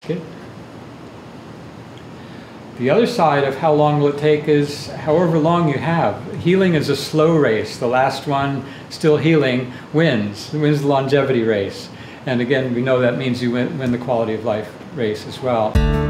Okay. The other side of how long will it take is however long you have. Healing is a slow race. The last one, still healing, wins. It wins the longevity race. And again, we know that means you win the quality of life race as well.